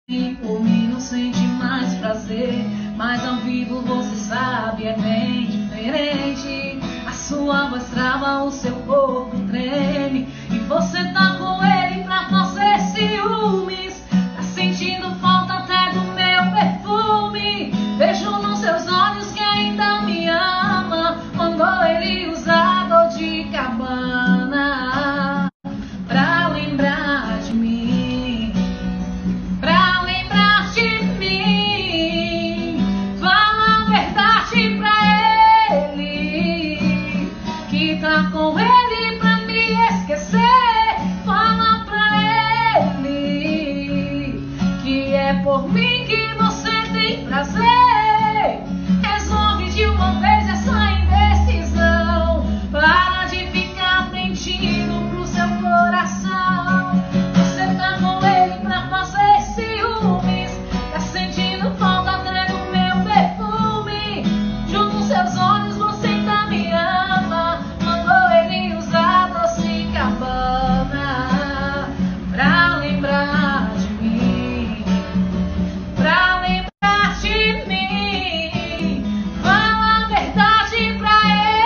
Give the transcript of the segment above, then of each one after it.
Por mim não sente mais prazer, mas ao vivo você sabe é bem diferente. A sua voz trava, o seu corpo treme, e você tá com ele pra fazer ciúmes. Tá sentindo falta até do meu perfume. Vejo nos seus olhos que ainda me ama. Mandou ele usar dor de cabana pra lembrar de mim, pra lembrar de mim. Fala a verdade pra ele, que tá com ele pra me esquecer. Fala pra ele que é por mim que você tem prazer. Resolve de uma vez essa indecisão. Para de ficar mentindo pro seu coração. Você tá com ele pra fazer ciúmes. Tá sentindo falta até do meu perfume. Junto aos seus olhos você ainda me ama. Mandou ele usar doce cabana pra lembrar de mim, pra lembrar de mim. Fala a verdade pra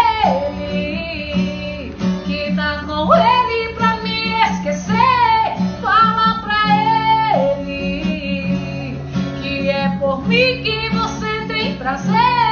ele, que tá com ele pra me esquecer. Fala pra ele que é por mim que você tem prazer.